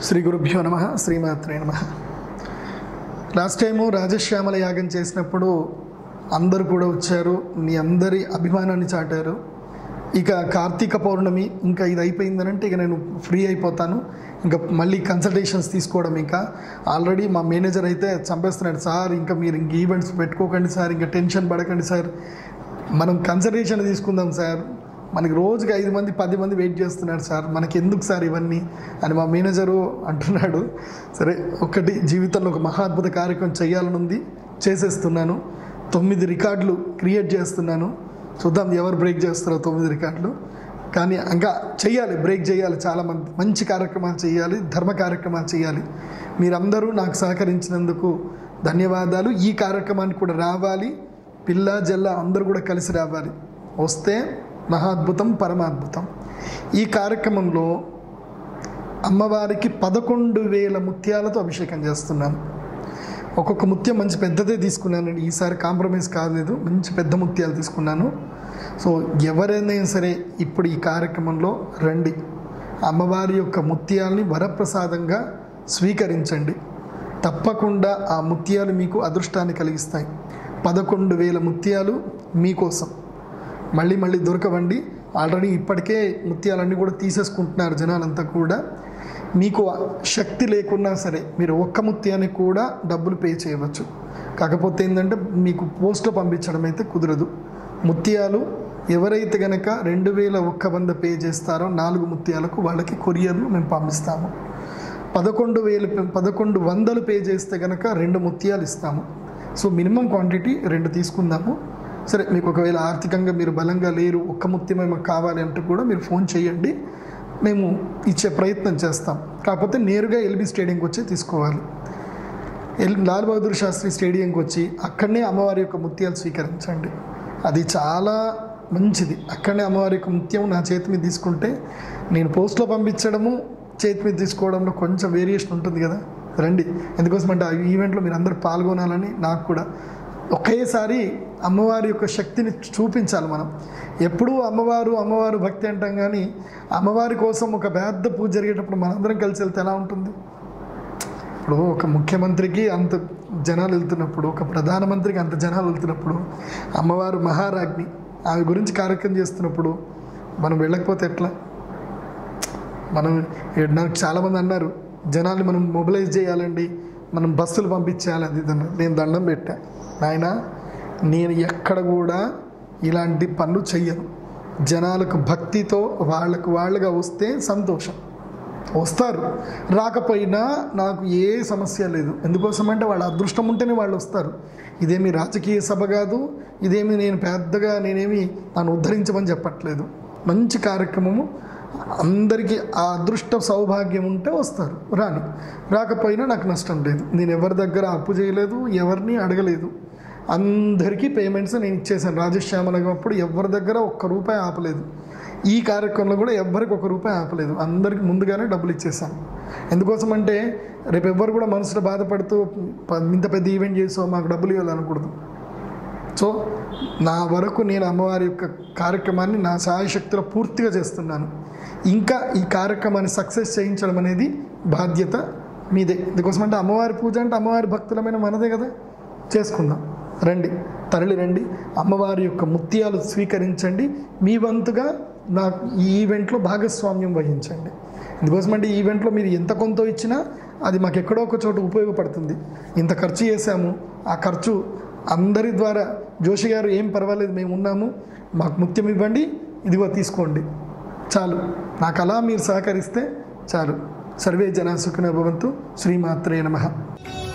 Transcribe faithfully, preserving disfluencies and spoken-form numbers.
శ్రీ గురుభ్యో నమః శ్రీమాత్రే నమః. లాస్ట్ టైము రాజశ్యామల యాగం చేసినప్పుడు అందరూ కూడా వచ్చారు, మీ అందరి అభిమానాన్ని చాటారు. ఇక కార్తీక పౌర్ణమి ఇంకా ఇది అయిపోయిందనంటే ఇక నేను ఫ్రీ అయిపోతాను, ఇంకా మళ్ళీ కన్సల్టేషన్స్ తీసుకోవడం. ఇంకా ఆల్రెడీ మా మేనేజర్ అయితే చంపేస్తున్నాడు, సార్ ఇంకా మీరు ఇంక ఈవెంట్స్ పెట్టుకోకండి సార్, ఇంకా టెన్షన్ పడకండి సార్, మనం కన్సల్టేషన్ తీసుకుందాం సార్, మనకి రోజుకి ఐదు మంది పది మంది వెయిట్ చేస్తున్నారు సార్, మనకి ఎందుకు సార్ ఇవన్నీ అని మా మేనేజరు అంటున్నాడు. సరే, ఒకటి జీవితంలో ఒక మహాద్భుత కార్యక్రమం చేయాలని ఉంది, చేసేస్తున్నాను. తొమ్మిది రికార్డులు క్రియేట్ చేస్తున్నాను, చూద్దాం ఎవరు బ్రేక్ చేస్తారో తొమ్మిది రికార్డులు. కానీ ఇంకా చెయ్యాలి, బ్రేక్ చేయాలి, చాలామంది మంచి కార్యక్రమాలు చేయాలి, ధర్మ కార్యక్రమాలు చేయాలి. మీరందరూ నాకు సహకరించినందుకు ధన్యవాదాలు. ఈ కార్యక్రమానికి కూడా రావాలి, పిల్ల జల్ల అందరూ కూడా కలిసి రావాలి. వస్తే మహాద్భుతం, పరమాద్భుతం. ఈ కార్యక్రమంలో అమ్మవారికి పదకొండు వేల ముత్యాలతో అభిషేకం చేస్తున్నాను. ఒక్కొక్క ముత్యం మంచి పెద్దదే తీసుకున్నానండి, ఈసారి కాంప్రమైజ్ కాలేదు, మంచి పెద్ద ముత్యాలు తీసుకున్నాను. సో ఎవరైనా సరే ఇప్పుడు ఈ కార్యక్రమంలో రండి, అమ్మవారి యొక్క ముత్యాలని వరప్రసాదంగా స్వీకరించండి. తప్పకుండా ఆ ముత్యాలు మీకు అదృష్టాన్ని కలిగిస్తాయి. పదకొండు వేల ముత్యాలు మీకోసం మళ్ళీ మళ్ళీ దొరకవండి. ఆల్రెడీ ఇప్పటికే ముత్యాలన్నీ కూడా తీసేసుకుంటున్నారు జనాలంతా కూడా. మీకు శక్తి లేకున్నా సరే మీరు ఒక్క ముత్యానికి కూడా డబ్బులు పే చేయవచ్చు. కాకపోతే ఏంటంటే మీకు పోస్ట్లో పంపించడం అయితే కుదరదు. ముత్యాలు ఎవరైతే కనుక రెండు వేల ఒక్క వంద పే చేస్తారో నాలుగు ముత్యాలకు వాళ్ళకి కొరియర్లు మేము పంపిస్తాము. పదకొండు వేలు పదకొండు వందలు పే చేస్తే కనుక రెండు ముత్యాలు ఇస్తాము. సో మినిమం క్వాంటిటీ రెండు తీసుకుందాము. సరే, మీకు ఒకవేళ ఆర్థికంగా మీరు బలంగా లేరు, ఒక్క ముత్యమే మాకు కావాలి అంటే కూడా మీరు ఫోన్ చేయండి, మేము ఇచ్చే ప్రయత్నం చేస్తాం. కాకపోతే నేరుగా ఎల్బీ స్టేడియంకి వచ్చి తీసుకోవాలి. ఎల్ లాల్ బహదూర్ శాస్త్రి స్టేడియంకి వచ్చి అక్కడనే అమ్మవారి యొక్క ముత్యాలు స్వీకరించండి, అది చాలా మంచిది. అక్కడనే అమ్మవారి యొక్క ముత్యం నా చేతి మీద తీసుకుంటే, నేను పోస్ట్లో పంపించడము చేతి మీద తీసుకోవడంలో కొంచెం వేరియేషన్ ఉంటుంది కదా. రండి, ఎందుకోసం అంటే ఆ ఈవెంట్లో మీరు అందరూ పాల్గొనాలని నాకు కూడా. ఒకేసారి అమ్మవారి యొక్క శక్తిని చూపించాలి మనం. ఎప్పుడూ అమ్మవారు అమ్మవారు భక్తి అంటాం, కానీ అమ్మవారి కోసం ఒక పెద్ద పూజ జరిగేటప్పుడు మనందరం కలిసి వెళ్తే ఎలా ఉంటుంది? ఇప్పుడు ఒక ముఖ్యమంత్రికి అంత జనాలు వెళ్తున్నప్పుడు, ఒక ప్రధానమంత్రికి అంత జనాలు వెళ్తున్నప్పుడు, అమ్మవారు మహారాజ్ని ఆమె గురించి కార్యక్రమం చేస్తున్నప్పుడు మనం వెళ్ళకపోతే ఎట్లా? మనం నాకు చాలామంది అన్నారు, జనాల్ని మనం మొబిలైజ్ చేయాలండి, మనం బస్సులు పంపించేయాలి, అది అన్నారు. నేను దండం పెట్టా, నాయన నేను ఎక్కడ కూడా ఇలాంటి పనులు చెయ్యను. జనాలకు భక్తితో వాళ్ళకు వాళ్ళుగా వస్తే సంతోషం, వస్తారు. రాకపోయినా నాకు ఏ సమస్య లేదు. ఎందుకోసం అంటే వాళ్ళ అదృష్టం ఉంటేనే వాళ్ళు వస్తారు. ఇదేమి రాజకీయ సభ కాదు, ఇదేమి నేను పెద్దగా నేనేమి నన్ను ఉద్ధరించమని చెప్పట్లేదు. మంచి కార్యక్రమము, అందరికీ ఆ అదృష్ట సౌభాగ్యం ఉంటే వస్తారు, రాని రాకపోయినా నాకు నష్టం లేదు. నేను ఎవరి దగ్గర అప్పు చేయలేదు, ఎవరిని అడగలేదు, అందరికీ పేమెంట్స్ నేను ఇచ్చేసాను. రాజశ్యామలప్పుడు ఎవరి దగ్గర ఒక్క రూపాయి ఆపలేదు. ఈ కార్యక్రమంలో కూడా ఎవరికి ఒక రూపాయి ఆపలేదు, అందరికి ముందుగానే డబ్బులు ఇచ్చేసాను. ఎందుకోసం అంటే రేపు ఎవ్వరు కూడా మనసులో బాధపడుతూ ఇంత పెద్ద ఈవెంట్ చేసో మాకు డబ్బులు ఇవ్వాలనకూడదు. సో నా వరకు నేను అమ్మవారి యొక్క కార్యక్రమాన్ని నా సాయశక్తిలో పూర్తిగా చేస్తున్నాను. ఇంకా ఈ కార్యక్రమాన్ని సక్సెస్ చేయించడం అనేది బాధ్యత మీదే. ఎందుకోసం అంటే అమ్మవారి పూజ అంటే అమ్మవారి భక్తులమైన మనదే కదా, చేసుకుందాం. రండి, తరలి రండి, అమ్మవారి యొక్క ముత్యాలు స్వీకరించండి. మీ వంతుగా నాకు ఈ ఈవెంట్లో భాగస్వామ్యం వహించండి. ఎందుకోసం అంటే ఈ ఈవెంట్లో మీరు ఎంత కొంత ఇచ్చినా అది మాకు ఎక్కడో ఒక చోట ఉపయోగపడుతుంది. ఇంత ఖర్చు చేశాము, ఆ ఖర్చు అందరి ద్వారా జోషి గారు ఏం పర్వాలేదు, మేము ఉన్నాము, మాకు ముత్యం ఇవ్వండి, ఇదిగో తీసుకోండి, చాలు. నాకు అలా మీరు సహకరిస్తే చాలు. సర్వే జనా సుఖినో భవంతు. శ్రీమాత్రే నమః.